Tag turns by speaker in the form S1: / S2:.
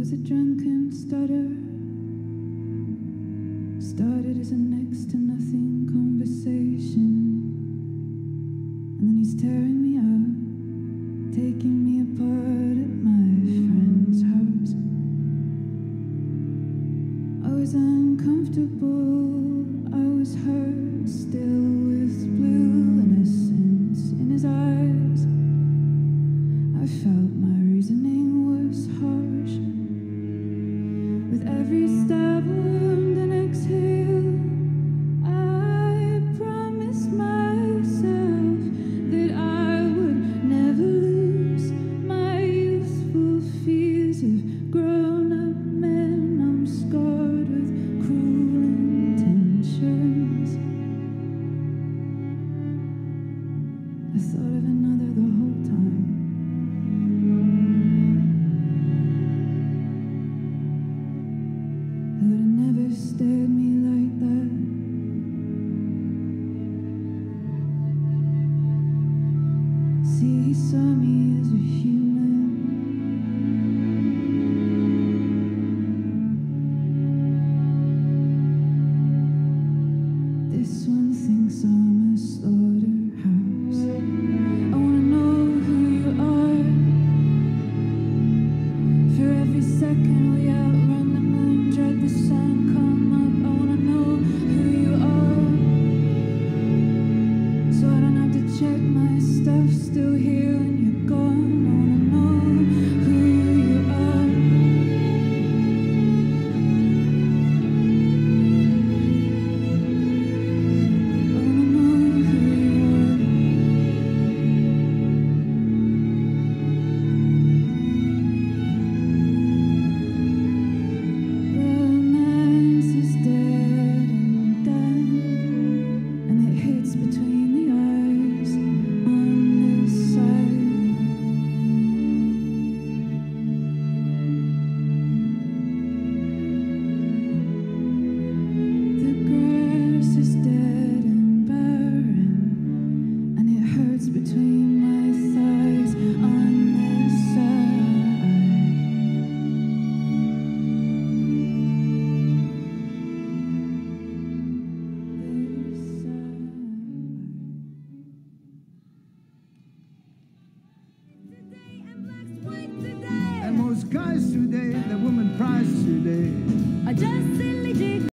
S1: was a drunken stutter. Started as a next to nothing conversation, and then he's tearing me out, taking me apart at my friend's house. I was uncomfortable, I was hurt, still with blue innocence in his eyes. I felt my reasoning was harsh. With every stab wound and exhale, I promised myself that I would never lose my youthful fears of grown-up men. I'm scarred with cruel intentions. I thought of another the whole time. Who would have never stared me like that. See, he saw me as a human. This one thinks I'm a slaughterhouse. I wanna know who you are. For every second we outrun the moon, dread the sun come up. I wanna know who you are, so I don't have to check my stuff still here when you're gone. I wanna know who you are. I wanna know who you are. Romance is dead and done, and it hits between the eyes on this side. The grass is dead and barren, and it hurts between my thighs on this side. This side.
S2: And most guys today, the woman prize today.
S3: I just silly jig.